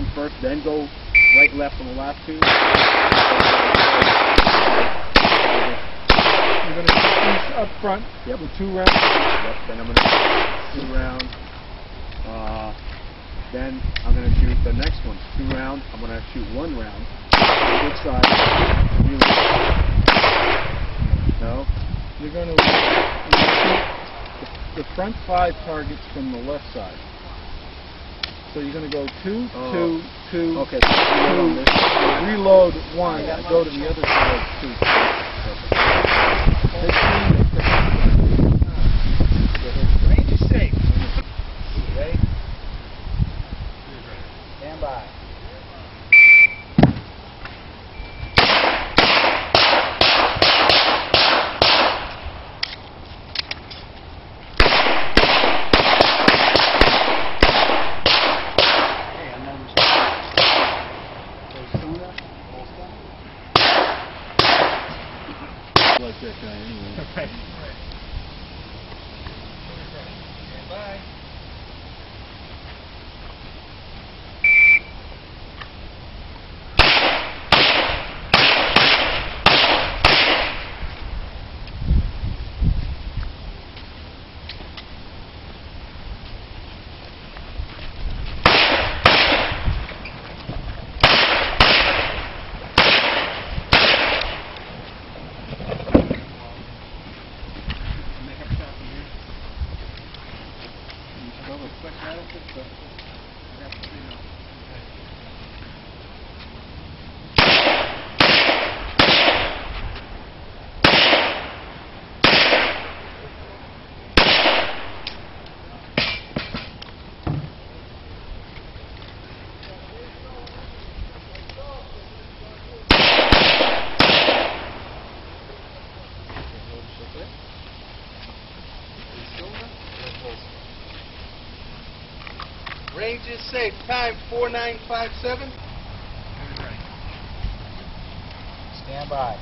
one first, then go right, left on the last two. You're going to shoot these up front with 2 rounds. Yep, then I'm going to shoot 2 rounds. Then I'm going to shoot the next one, 2 rounds. I'm going to shoot 1 round. Which side? No? You're going to shoot the front 5 targets from the left side. So you're going to go 2, 2, 2, okay, so 2, reload 1, go to the other side 2. Range is safe. Ready? Stand by. Like that guy anyway. Right. Stand by. Range is safe. Time 4957. Stand by.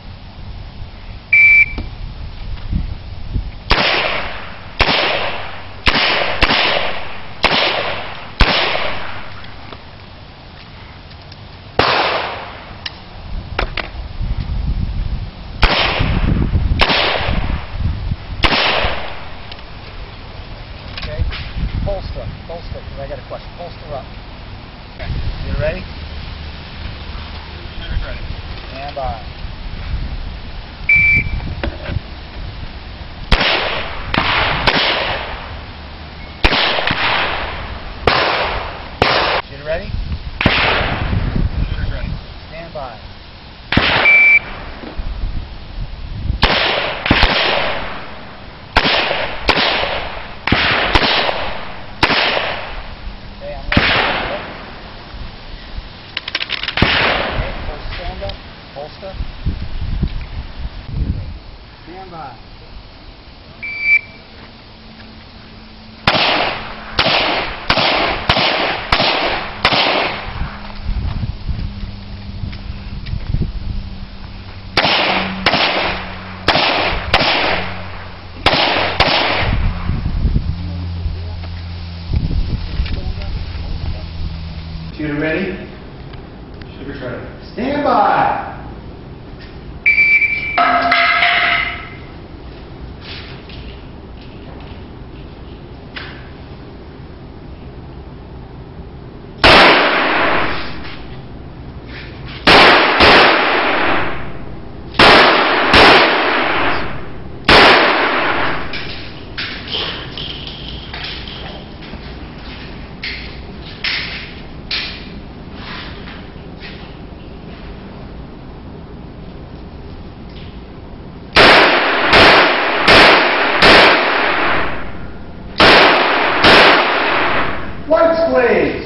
Okay. Holster, because I got a question. Holster up. Okay. You ready? Ready. Stand by. You ready? Ready. Stand by. Holster. Stand by. Shooter ready? Shooter's ready. Stand by. White Slave!